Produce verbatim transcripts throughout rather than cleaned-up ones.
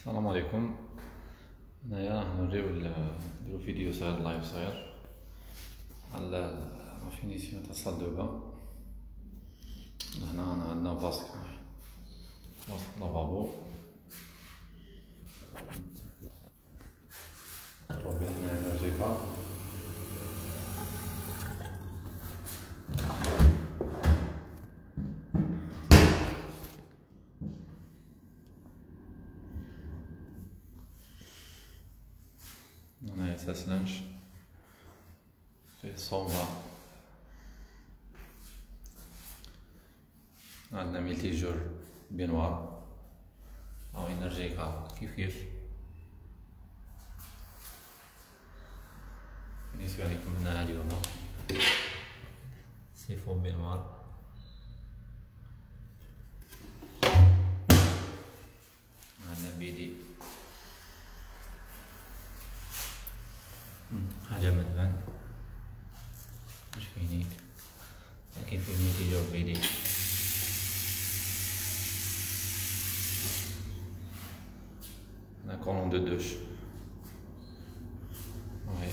السلام عليكم. هنايا راح نوريو نديرو فيديو صغير لايف صغير على لا فينيسيون تاع صال دو بان. هنا عندنا بلاصة بلاصة لافابو، نضربو هنا انرجيكا هنايا ساس لانش فيه صومبا، عندنا ميلتيجور بينوار أو انرجيكا كيف كيف. بالنسبة لكم هنا اليوم سيفون بينوار، عندنا بيدي حاجة مدفن مش فينيك، لكن في ميلتيجور بيدي. Un colon de douche. Oui.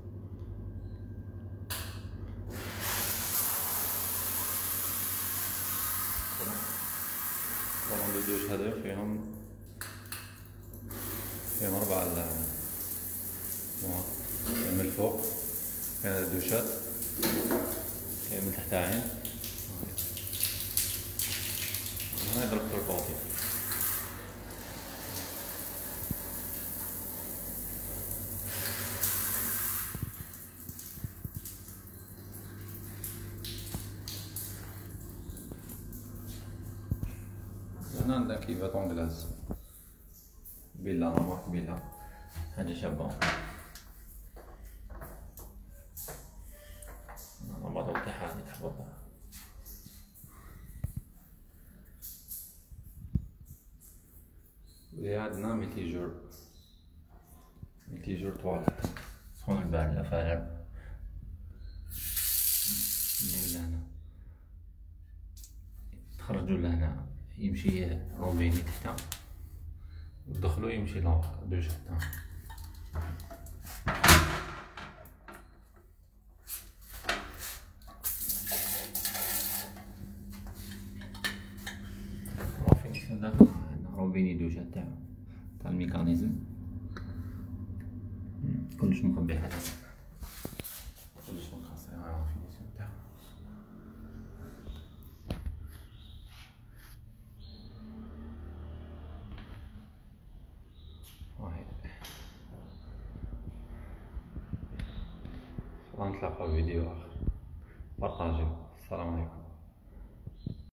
colon de douche هذا فيهم فيهم أربع من الفوق، كاين الدوشات، كاين من تحت عين، هنا يضرب في الباطي. هنا عندنا كيفا طونغلاز بيلا مارك بيلا، حاجة شابة. النمط تاعها اللي تحفظها. وهي عندنا ميلتيجور ميلتيجور تواليت، سخون البارد لا فارغ. من لهنا تخرجو لهنا يمشي رومبيني تحتا، ودخلو يمشي لدوش تحتا. فينيسيون داخل عندنا رومبيني دوشا تاع تاع الميكانيزم، كلش مخبي حتى كلش مخصص على فينيسيون تاعو. نتلاقاو في فيديو آخر، بارطاجيو. السلام عليكم.